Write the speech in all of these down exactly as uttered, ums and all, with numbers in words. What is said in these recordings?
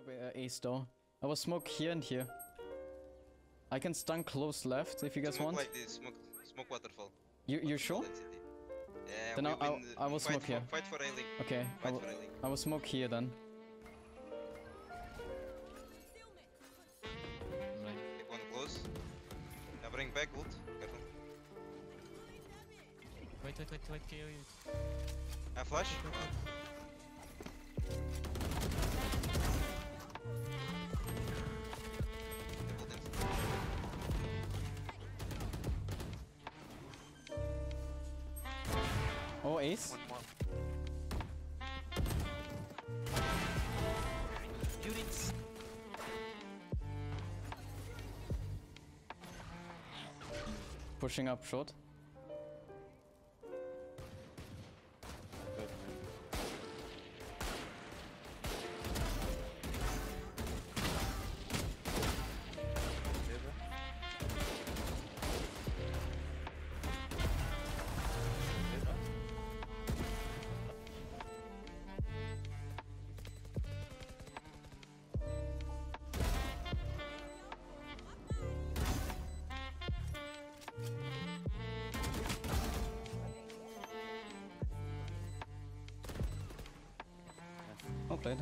up uh, ace door. I will smoke here and here. I can stun close left if you guys smoke want. Like this, smoke, smoke waterfall. You you sure? Yeah, then we I'll, I'll, win, I will fight smoke for, here. Fight for A-Link. Okay, I Fight will, for A-Link. I will smoke here then. Take one close. Now bring back ult. Careful. Wait, wait, wait, wait, wait. I flash. Oh, ace. One more. Units. Pushing up short. Well played.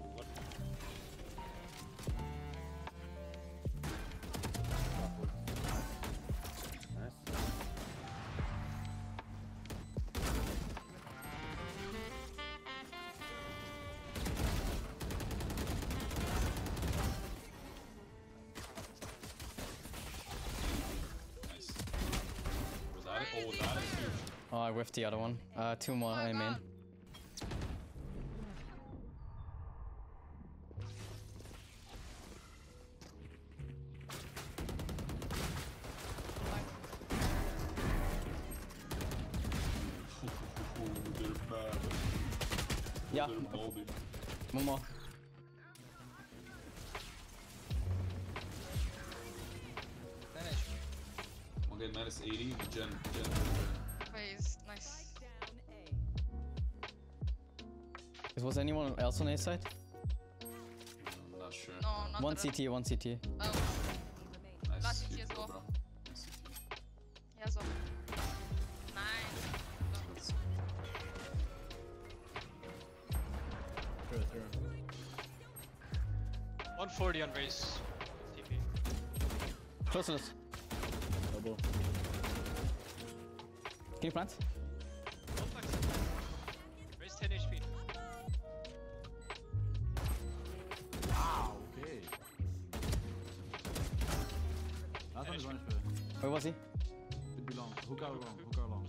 Was that it? Oh, that is huge. Oh, I whiffed the other one. Uh, two more, I mean. They're bad. Yeah, They're moldy. one more. Okay, minus eighty. Gen, gen. Phase, nice. Was anyone else on A side? I'm not sure. No, not One the C T, one C T. Oh, Nice. Last C T You as go, well. bro. Nice C T. yeah, so. Nice. Through, through. one forty on race. T P. Close to this. Double. Can you plant? Don't flex. Race ten H P. Wow, okay. Last one is one H P. Where was he? Could be long. Hook out long. Hook out long.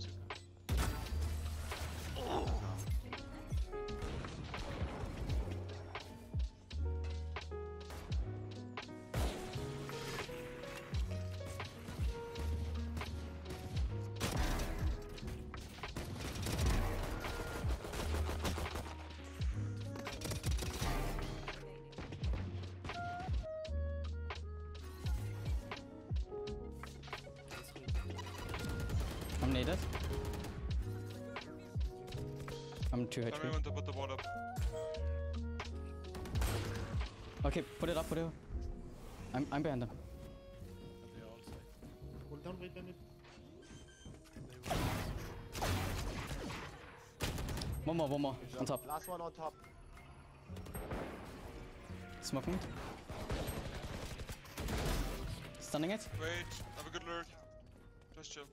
I'm naded. I'm two H P. Sorry, I want to put the board up. Okay, put it up, put it up. I'm, I'm behind them. Hold down, wait, wait. One more, one more. On top. Last one on top. Smoking. Stunning it. Wait, have a good lurk. Just chill.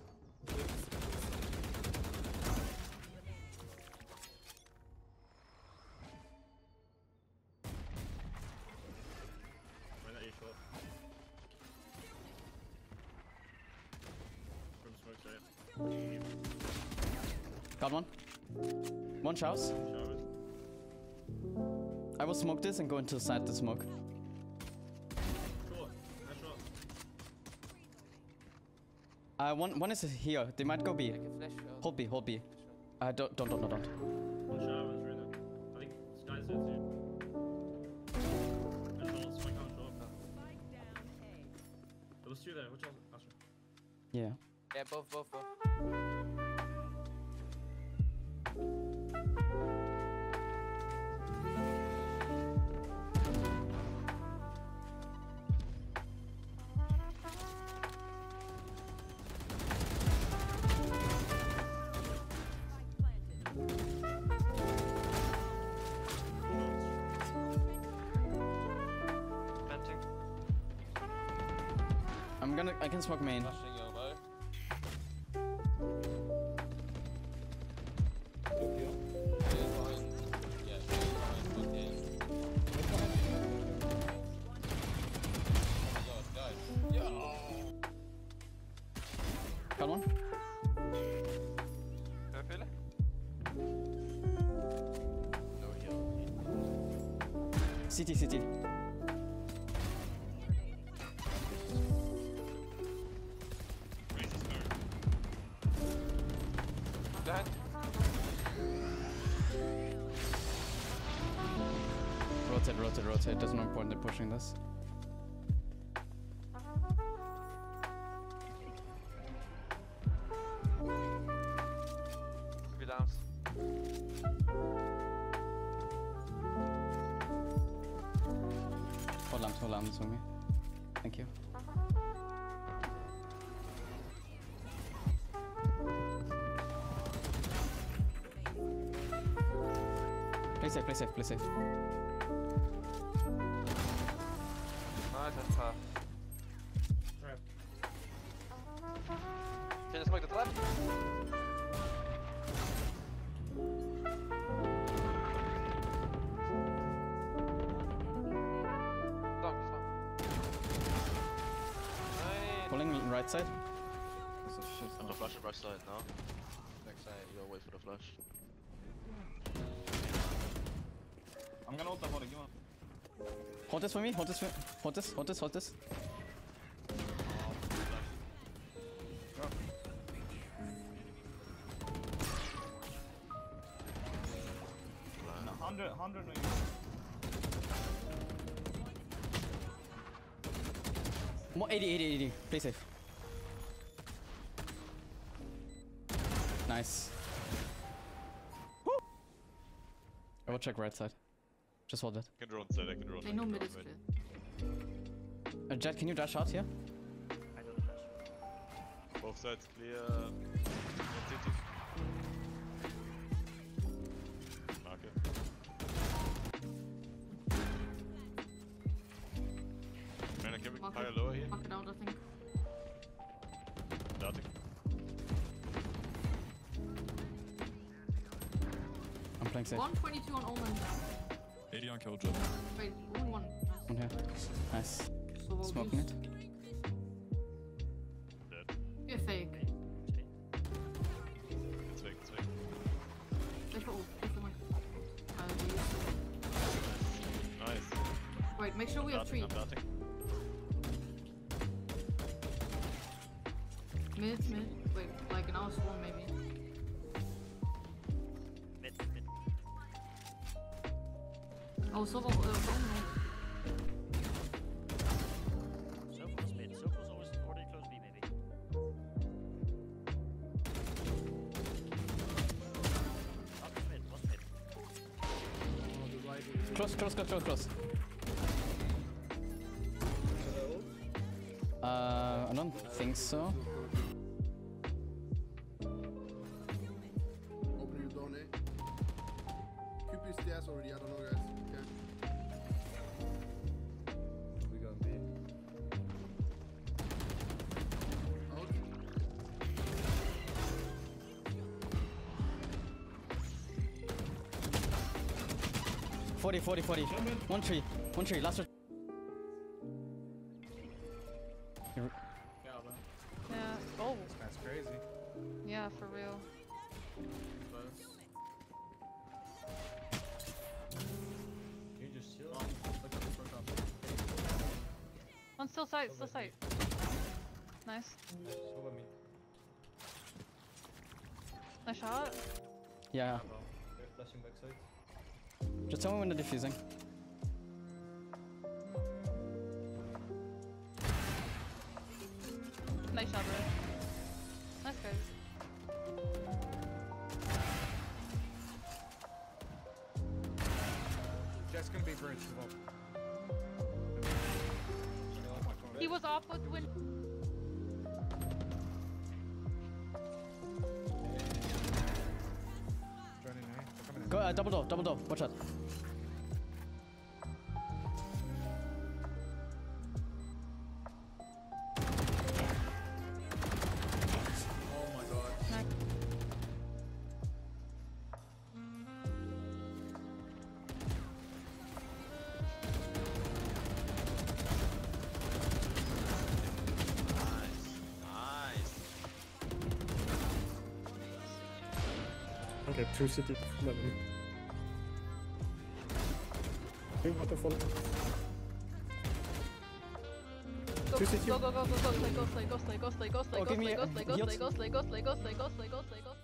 Why not you short? From smoke side. Got one. One showers. Showers. I will smoke this and go into the side to smoke. Short. Nice shot. Uh, one one is here. They might go B. I can flash out. Hold B, hold B. Uh, don't, don't, don't, don't, don't. One showers right now. I think Sky's there too. And short, swing out short. There was two there. Which one? Astra. Yeah. Yeah, both, both, both. gonna. I can smoke main. Flashing elbow. Got one. No heal. C T, C T. Rotate, rotate, rotate. There's no point in pushing this. Three downs. Hold lamps, hold lamps on me. Thank you. Play safe, play safe, play safe. Nice, that's tough. Trap. Can you smoke the trap? Dog, stop. Nice. Pulling right side. I'm the flash at right side now. Next side, you gotta wait for the flash. I'm gonna ult the holding. You want? Hold this for me, hold this for hold this, hold this, hold this. one hundred, one hundred. More eighty, eighty, eighty. Play safe. Nice. Woo! I will check right side. Just hold it. I can drone side, I can drone. I know mid is clear. Uh, Jet, can you dash out here? I don't flash. Both sides clear. One city. Marker. Man, I can we Mark higher it. lower here? Mark it out, I think. Darting. I'm playing safe. one twenty-two on Omen. eighty on Killjoy. Wait, only one. One here. Nice. So we'll Smoking use- it. Dead. You're fake. It's fake, it's fake. Wait for ult. Wait for my. Uh, we use- Nice. Wait, make sure we have Darting, three. I'm darting. Mid, mid. Wait, like an hour swarm maybe. Mid, mid. Oh, so uh, Omen. Circle's mid. Circle's always already close B, maybe. Up mid, one mid. Close, close, close, close, close. Uh, I don't think so. Open your door, Nate. Q P stairs already, I don't know, guys. Okay. We going B. Out. forty, forty, forty. One tree, one tree, last one. Yeah. Oh. That's crazy. Yeah, for real. You just chill. One still sight, still sight. Nice. Over me. Nice shot. Yeah. They're flashing backside. Just tell me when they're defusing. Nice shot, bro. Nice guys. Jets can be bridge. He was off with win. Go, uh, double door, double door. Watch out. Okay, two city. Let me. What the fuck? Go, Two city. go, go, go, go, go, slay, go, slay, go, slay, go, slay, go, slay, Oh, go, give me slay, a- go, slay, go, heals. slay, go, slay, go, slay, go, slay, go, slay, go, slay, go, slay, go,